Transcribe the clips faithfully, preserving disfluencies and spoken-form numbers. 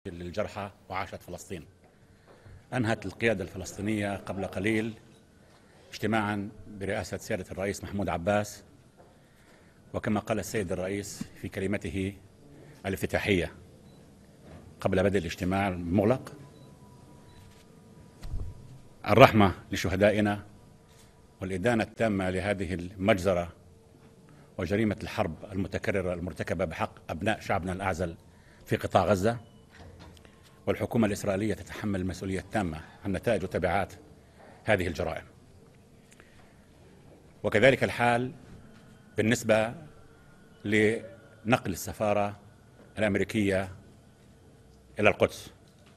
للجرحى وعاشت فلسطين. أنهت القيادة الفلسطينية قبل قليل اجتماعا برئاسة سيادة الرئيس محمود عباس، وكما قال السيد الرئيس في كلمته الافتتاحية قبل بدء الاجتماع المغلق: الرحمة لشهدائنا والإدانة التامة لهذه المجزرة وجريمة الحرب المتكررة المرتكبة بحق أبناء شعبنا الأعزل في قطاع غزة، والحكومة الإسرائيلية تتحمل المسؤولية التامة عن نتائج وتبعات هذه الجرائم. وكذلك الحال بالنسبة لنقل السفارة الأمريكية إلى القدس،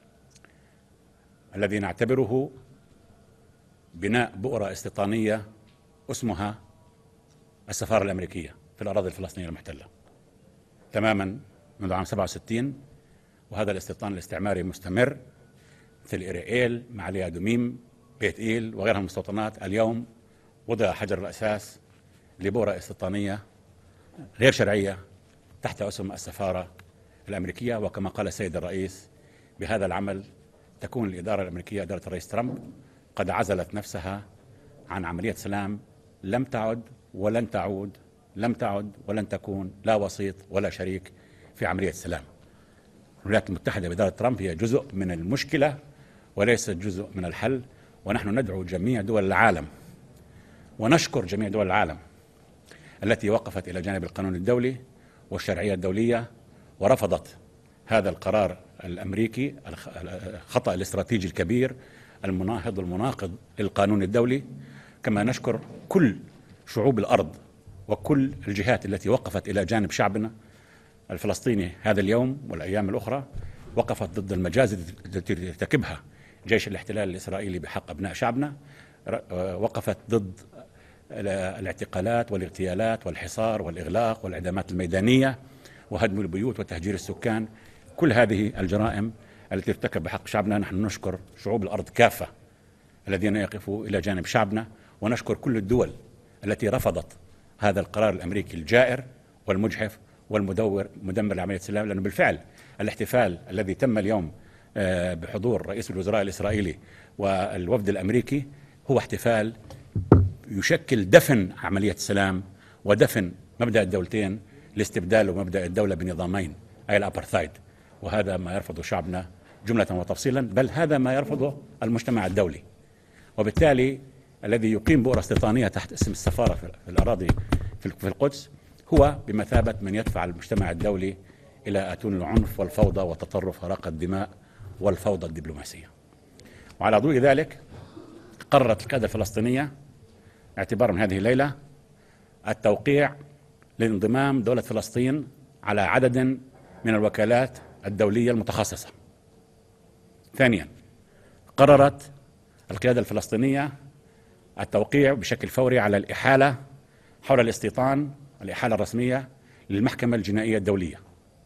الذي نعتبره بناء بؤرة استيطانية اسمها السفارة الأمريكية في الأراضي الفلسطينية المحتلة تماما منذ عام سبعة وستين، وهذا الاستيطان الاستعماري مستمر مثل إيريئيل، معالي أدوميم، بيت إيل وغيرها من المستوطنات. اليوم وضع حجر الأساس لبؤرة استيطانية غير شرعية تحت اسم السفارة الأمريكية. وكما قال السيد الرئيس، بهذا العمل تكون الإدارة الأمريكية، إدارة الرئيس ترامب، قد عزلت نفسها عن عملية سلام لم تعد ولن تعود لم تعد ولن تكون لا وسيط ولا شريك في عملية السلام. الولايات المتحدة بإدارة ترامب هي جزء من المشكلة وليس جزء من الحل، ونحن ندعو جميع دول العالم ونشكر جميع دول العالم التي وقفت إلى جانب القانون الدولي والشرعية الدولية ورفضت هذا القرار الأمريكي الخطأ الاستراتيجي الكبير المناهض والمناقض للقانون الدولي. كما نشكر كل شعوب الأرض وكل الجهات التي وقفت إلى جانب شعبنا الفلسطيني هذا اليوم والأيام الأخرى، وقفت ضد المجازر التي يرتكبها جيش الاحتلال الإسرائيلي بحق أبناء شعبنا، وقفت ضد الاعتقالات والاغتيالات والحصار والإغلاق والإعدامات الميدانية وهدم البيوت وتهجير السكان. كل هذه الجرائم التي ارتكب بحق شعبنا نحن نشكر شعوب الأرض كافة الذين يقفوا إلى جانب شعبنا، ونشكر كل الدول التي رفضت هذا القرار الأمريكي الجائر والمجحف والمدور مدمر لعملية السلام. لأنه بالفعل الاحتفال الذي تم اليوم بحضور رئيس الوزراء الإسرائيلي والوفد الأمريكي هو احتفال يشكل دفن عملية السلام ودفن مبدأ الدولتين لاستبدال مبدأ الدولة بنظامين، أي الأبرثايد. وهذا ما يرفضه شعبنا جملة وتفصيلا، بل هذا ما يرفضه المجتمع الدولي. وبالتالي الذي يقيم بؤرة استيطانية تحت اسم السفارة في الأراضي في القدس هو بمثابة من يدفع المجتمع الدولي إلى أتون العنف والفوضى والتطرف وراق الدماء والفوضى الدبلوماسية. وعلى ضوء ذلك قررت القيادة الفلسطينية اعتبارا من هذه الليلة التوقيع لانضمام دولة فلسطين على عدد من الوكالات الدولية المتخصصة. ثانيا، قررت القيادة الفلسطينية التوقيع بشكل فوري على الإحالة حول الاستيطان، الإحالة الرسمية للمحكمة الجنائية الدولية.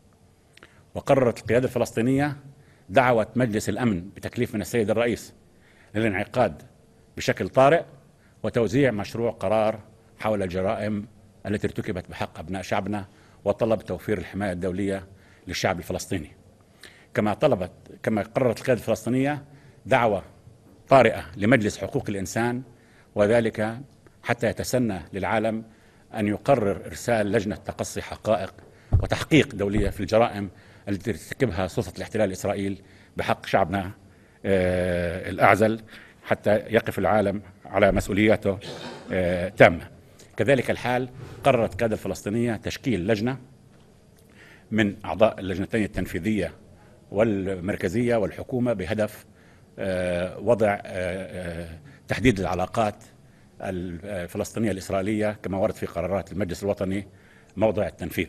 وقررت القيادة الفلسطينية دعوة مجلس الأمن بتكليف من السيد الرئيس للانعقاد بشكل طارئ وتوزيع مشروع قرار حول الجرائم التي ارتكبت بحق أبناء شعبنا، وطلب توفير الحماية الدولية للشعب الفلسطيني. كما طلبت كما قررت القيادة الفلسطينية دعوة طارئة لمجلس حقوق الإنسان، وذلك حتى يتسنى للعالم أن يقرر إرسال لجنة تقصي حقائق وتحقيق دولية في الجرائم التي ترتكبها سلطة الاحتلال الإسرائيلي بحق شعبنا آه الأعزل، حتى يقف العالم على مسؤولياته آه تامة. كذلك الحال قررت القيادة الفلسطينية تشكيل لجنة من أعضاء اللجنتين التنفيذية والمركزية والحكومة بهدف آه وضع آه تحديد العلاقات الفلسطينية الإسرائيلية كما ورد في قرارات المجلس الوطني موضع التنفيذ.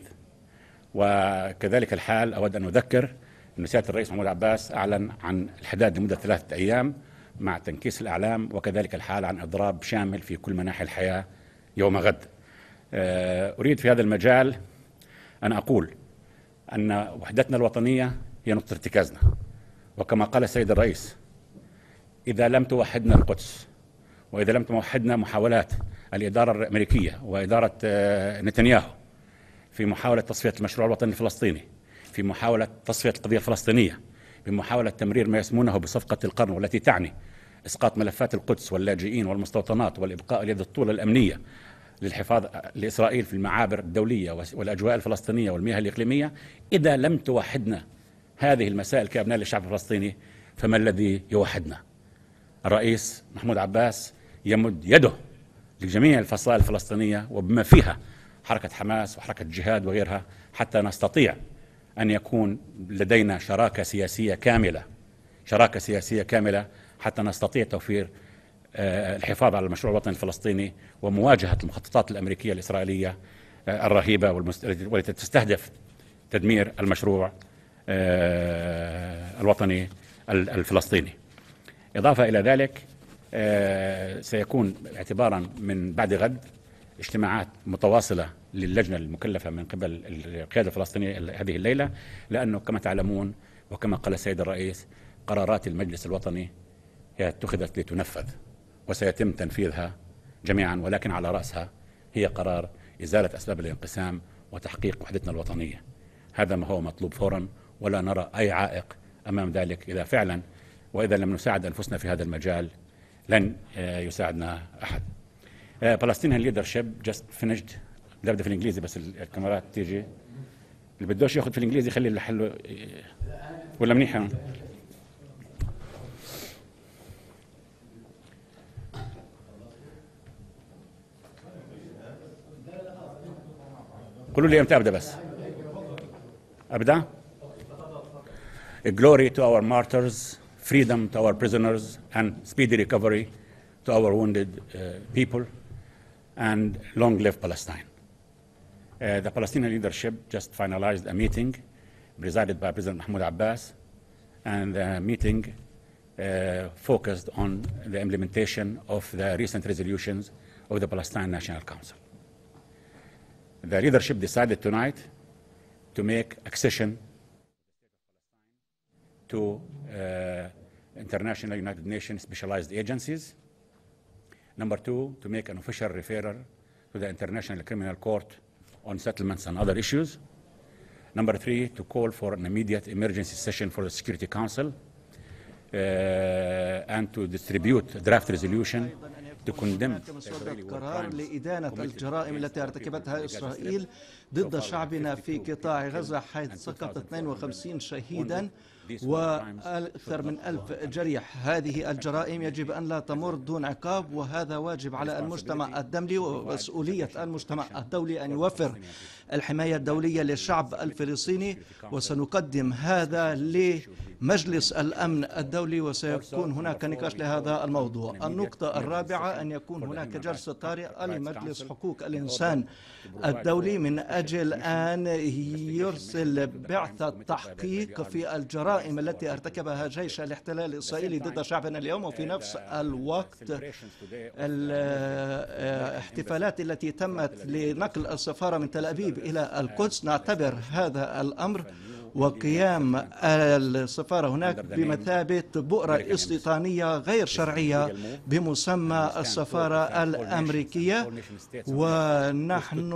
وكذلك الحال أود أن أذكر أن سيادة الرئيس محمود عباس أعلن عن الحداد لمدة ثلاثة أيام مع تنكيس الأعلام، وكذلك الحال عن إضراب شامل في كل مناحي الحياة يوم غد. أريد في هذا المجال أن أقول أن وحدتنا الوطنية هي نقطة ارتكازنا، وكما قال السيد الرئيس: إذا لم توحدنا القدس وإذا لم توحدنا محاولات الإدارة الأمريكية وإدارة نتنياهو في محاولة تصفية المشروع الوطني الفلسطيني، في محاولة تصفية القضية الفلسطينية، بمحاولة تمرير ما يسمونه بصفقة القرن، والتي تعني إسقاط ملفات القدس واللاجئين والمستوطنات والإبقاء اليد الطولة الأمنية للحفاظ لإسرائيل في المعابر الدولية والأجواء الفلسطينية والمياه الإقليمية، إذا لم توحدنا هذه المسائل كأبناء للشعب الفلسطيني فما الذي يوحدنا؟ الرئيس محمود عباس يمد يده لجميع الفصائل الفلسطينية وبما فيها حركة حماس وحركة جهاد وغيرها، حتى نستطيع أن يكون لدينا شراكة سياسية كاملة شراكة سياسية كاملة حتى نستطيع توفير الحفاظ على المشروع الوطني الفلسطيني ومواجهة المخططات الأمريكية الإسرائيلية الرهيبة والتي تستهدف تدمير المشروع الوطني الفلسطيني. إضافة إلى ذلك، سيكون اعتبارا من بعد غد اجتماعات متواصلة للجنة المكلفة من قبل القيادة الفلسطينية هذه الليلة، لأنه كما تعلمون وكما قال السيد الرئيس قرارات المجلس الوطني هي اتخذت لتنفذ وسيتم تنفيذها جميعا، ولكن على رأسها هي قرار إزالة أسباب الانقسام وتحقيق وحدتنا الوطنية. هذا ما هو مطلوب فورا، ولا نرى أي عائق أمام ذلك. إذا فعلا وإذا لم نساعد أنفسنا في هذا المجال لن يساعدنا أحد. Palestinian leadership just finished. بدي أبدأ في الإنجليزي بس الكاميرات تيجي. اللي بدوش ياخذ في الإنجليزي خلي اللي حلو ولا منيحة. قولوا لي امتى ابدا بس ابدا. Glory to our martyrs, freedom to our prisoners, and speedy recovery to our wounded uh, people, and long live Palestine. Uh, the Palestinian leadership just finalized a meeting presided by President Mahmoud Abbas, and the meeting uh, focused on the implementation of the recent resolutions of the Palestine National Council. The leadership decided tonight to make accession to uh, international United Nations specialized agencies. Number two, to make an official referral to the International Criminal Court on settlements and other issues. Number three, to call for an immediate emergency session for the Security Council uh, and to distribute a draft resolution هناك مسودة قرار لإدانة الجرائم التي ارتكبتها إسرائيل ضد شعبنا في قطاع غزة، حيث سقط اثنين وخمسين شهيدا وأكثر من ألف جريح. هذه الجرائم يجب أن لا تمر دون عقاب، وهذا واجب على المجتمع الدولي ومسؤولية المجتمع الدولي أن يوفر الحماية الدولية للشعب الفلسطيني. وسنقدم هذا لمجلس الأمن الدولي وسيكون هناك نقاش لهذا الموضوع. النقطة الرابعة أن يكون هناك جلسة طارئة لمجلس حقوق الإنسان الدولي من أجل أن يرسل بعثة تحقيق في الجرائم التي ارتكبها جيش الاحتلال الإسرائيلي ضد شعبنا اليوم. وفي نفس الوقت الاحتفالات التي تمت لنقل السفارة من تل أبيب إلى القدس، نعتبر هذا الأمر وقيام السفارة هناك بمثابة بؤرة استيطانية غير شرعية بمسمى السفارة الأمريكية. ونحن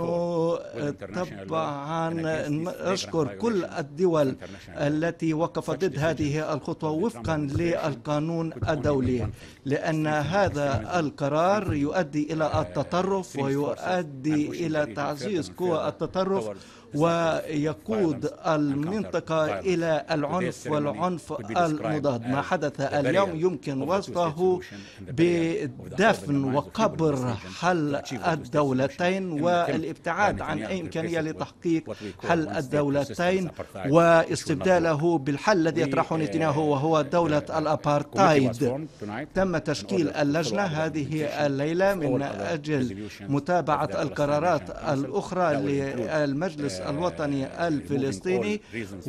طبعا نشكر كل الدول التي وقفت ضد هذه الخطوة وفقا للقانون الدولي، لأن هذا القرار يؤدي إلى التطرف ويؤدي إلى تعزيز قوى التطرف ويقود المنطقة إلى العنف والعنف المضاد. ما حدث اليوم يمكن وصفه بدفن وقبر حل الدولتين والابتعاد عن أي إمكانية لتحقيق حل الدولتين واستبداله بالحل الذي يطرحه نتنياهو وهو دولة الأبارتايد. تم تشكيل اللجنة هذه الليلة من أجل متابعة القرارات الأخرى للمجلس الوطني الفلسطيني،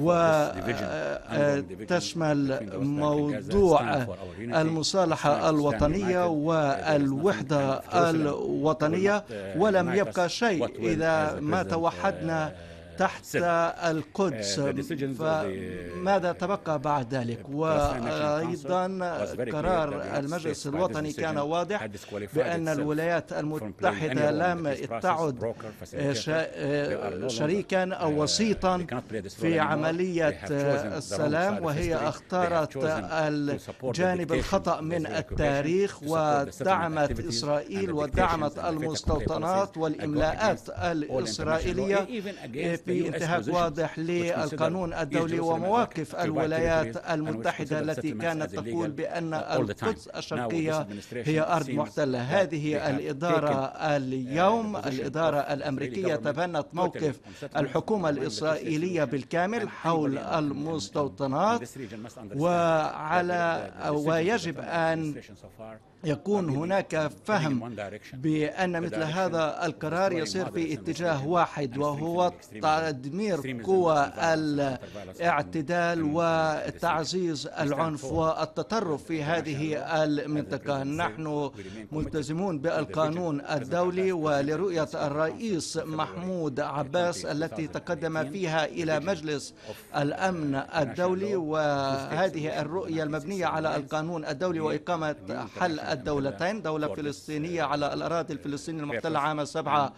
وتشمل موضوع المصالحة الوطنية والوحدة الوطنية. ولم يبقى شيء إذا ما توحدنا تحت القدس، فماذا تبقى بعد ذلك؟ وأيضا قرار المجلس الوطني كان واضح بأن الولايات المتحدة لم تعد شريكا أو وسيطا في عملية السلام، وهي اختارت الجانب الخطأ من التاريخ ودعمت إسرائيل ودعمت المستوطنات والإملاءات الإسرائيلية في انتهاك واضح للقانون الدولي ومواقف الولايات المتحدة التي كانت تقول بأن القدس الشرقية هي أرض محتلة. هذه الإدارة اليوم، الإدارة الأمريكية، تبنت موقف الحكومة الإسرائيلية بالكامل حول المستوطنات، وعلى ويجب أن يكون هناك فهم بأن مثل هذا القرار يصير في اتجاه واحد، وهو تدمير قوى الاعتدال وتعزيز العنف والتطرف في هذه المنطقة. نحن ملتزمون بالقانون الدولي ولرؤية الرئيس محمود عباس التي تقدم فيها إلى مجلس الأمن الدولي، وهذه الرؤية المبنية على القانون الدولي وإقامة حل الدولتين، دولة فلسطينية على الأراضي الفلسطينية المحتلة عام سبعة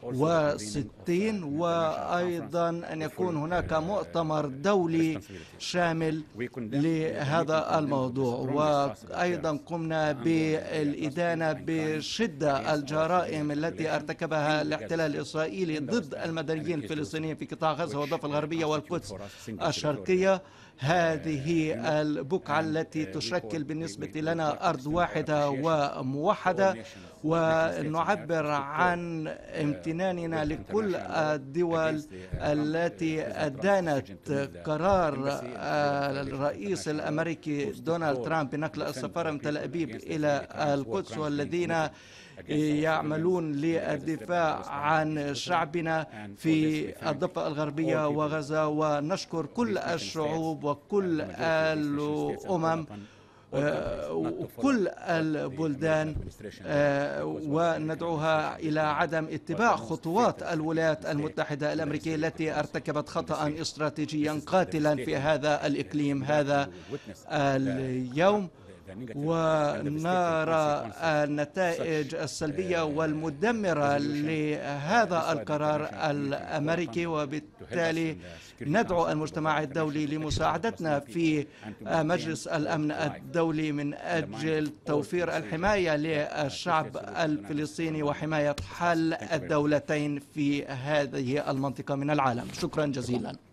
وستين، وأيضا أن يكون هناك مؤتمر دولي شامل لهذا الموضوع. وأيضا قمنا بالإدانة بشدة الجرائم التي ارتكبها الاحتلال الإسرائيلي ضد المدنيين الفلسطينيين في قطاع غزة والضفة الغربية والقدس الشرقية. هذه البقعة التي تشكل بالنسبة لنا أرض واحدة وموحدة، ونعبر عن امتناننا لكل الدول التي أدانت قرار الرئيس الأمريكي دونالد ترامب بنقل السفارة من تل أبيب إلى القدس، والذين يعملون للدفاع عن شعبنا في الضفة الغربية وغزة. ونشكر كل الشعوب وكل الأمم وكل البلدان، وندعوها إلى عدم اتباع خطوات الولايات المتحدة الأمريكية التي ارتكبت خطأ استراتيجيا قاتلا في هذا الإقليم هذا اليوم. ونرى النتائج السلبية والمدمرة لهذا القرار الأمريكي، وبالتالي ندعو المجتمع الدولي لمساعدتنا في مجلس الأمن الدولي من أجل توفير الحماية للشعب الفلسطيني وحماية حل الدولتين في هذه المنطقة من العالم. شكرا جزيلا.